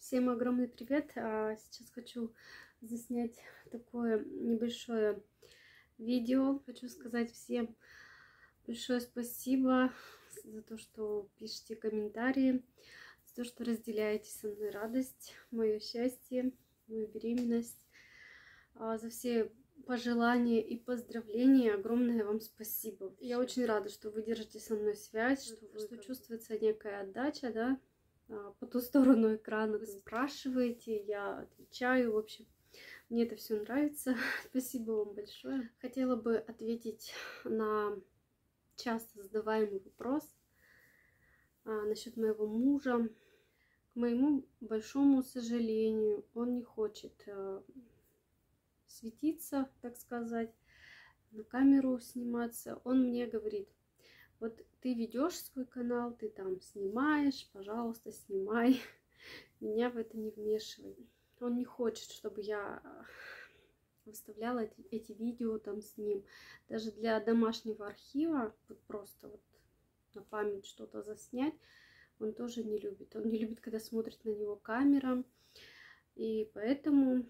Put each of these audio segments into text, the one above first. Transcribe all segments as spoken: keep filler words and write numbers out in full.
Всем огромный привет! Сейчас хочу заснять такое небольшое видео. Хочу сказать всем большое спасибо за то, что пишете комментарии, за то, что разделяете со мной радость, мое счастье, мою беременность, за все пожелания и поздравления. Огромное вам спасибо. Я очень рада, что вы держите со мной связь, что, вы, что чувствуется некая отдача, да, по ту сторону экрана. Вы спрашиваете, я отвечаю. В общем, мне это все нравится. Спасибо вам большое. Хотела бы ответить на часто задаваемый вопрос а, насчет моего мужа. К моему большому сожалению, он не хочет а, светиться, так сказать, на камеру сниматься. Он мне говорит: вот ты ведешь свой канал, ты там снимаешь, пожалуйста, снимай, меня в это не вмешивай. Он не хочет, чтобы я выставляла эти, эти видео там с ним. Даже для домашнего архива, вот просто вот на память что-то заснять, он тоже не любит. Он не любит, когда смотрит на него камера. И поэтому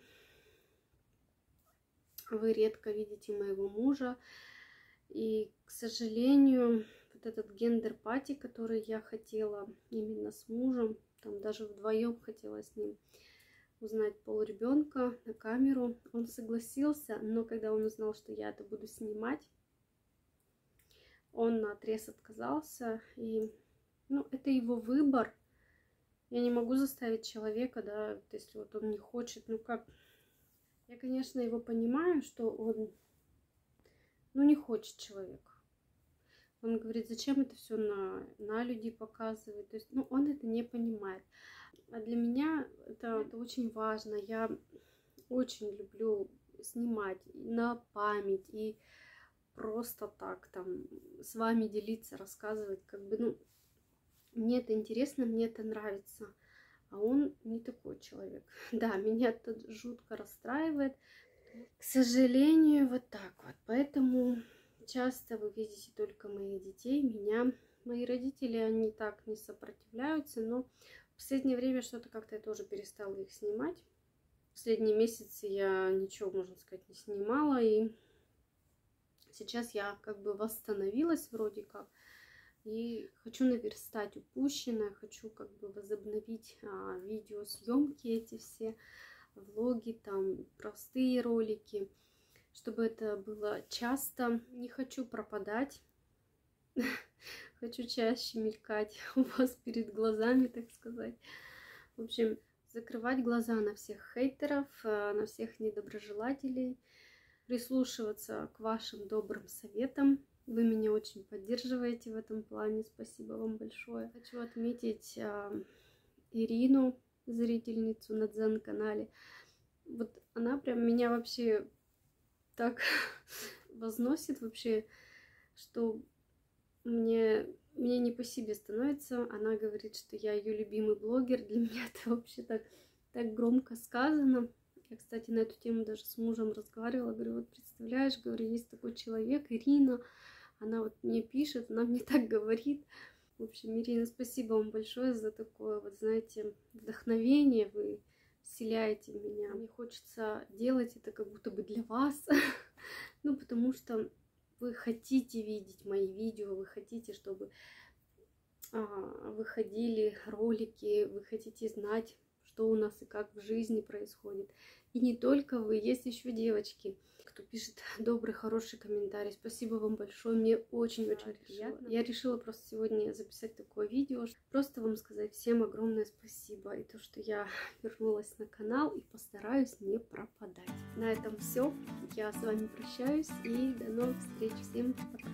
вы редко видите моего мужа. И, к сожалению, вот этот гендер-пати, который я хотела именно с мужем, там даже вдвоем хотела с ним узнать пол ребенка на камеру, он согласился, но когда он узнал, что я это буду снимать, он наотрез отказался. И, ну, это его выбор. Я не могу заставить человека, да, если вот он не хочет, ну как. Я, конечно, его понимаю, что он, ну, не хочет человек. Он говорит, зачем это все на, на людей показывать. То есть, ну, он это не понимает. А для меня это, это очень важно. Я очень люблю снимать на память и просто так там с вами делиться, рассказывать. Как бы, ну, мне это интересно, мне это нравится. А он не такой человек. Да, меня это жутко расстраивает. К сожалению, вот так вот. Поэтому часто вы видите только моих детей, меня. Мои родители, они так не сопротивляются, но в последнее время что-то как-то я тоже перестала их снимать. В последние месяцы я ничего, можно сказать, не снимала. И сейчас я как бы восстановилась вроде как. И хочу наверстать упущенное, хочу как бы возобновить а, видеосъемки эти все, влоги, там простые ролики, чтобы это было часто. Не хочу пропадать, хочу чаще мелькать у вас перед глазами, так сказать. В общем, закрывать глаза на всех хейтеров, на всех недоброжелателей, прислушиваться к вашим добрым советам. Вы меня очень поддерживаете в этом плане. Спасибо вам большое. Хочу отметить а, Ирину, зрительницу на Дзен-канале. Вот она прям меня вообще так возносит вообще, что мне, мне не по себе становится. Она говорит, что я ее любимый блогер. Для меня это вообще так, так громко сказано. Я, кстати, на эту тему даже с мужем разговаривала. Говорю, вот представляешь, говорю, есть такой человек, Ирина. Она вот мне пишет, она мне так говорит. В общем, Ирина, спасибо вам большое за такое, вот знаете, вдохновение. Вы вселяете в меня. Мне хочется делать это как будто бы для вас. Ну, потому что вы хотите видеть мои видео, вы хотите, чтобы а, выходили ролики, вы хотите знать, что у нас и как в жизни происходит. И не только вы, есть еще девочки, кто пишет добрый, хороший комментарий. Спасибо вам большое, мне очень-очень да, приятно. Я решила просто сегодня записать такое видео, просто вам сказать всем огромное спасибо. И то, что я вернулась на канал и постараюсь не пропадать. На этом все. Я с вами прощаюсь и до новых встреч. Всем пока.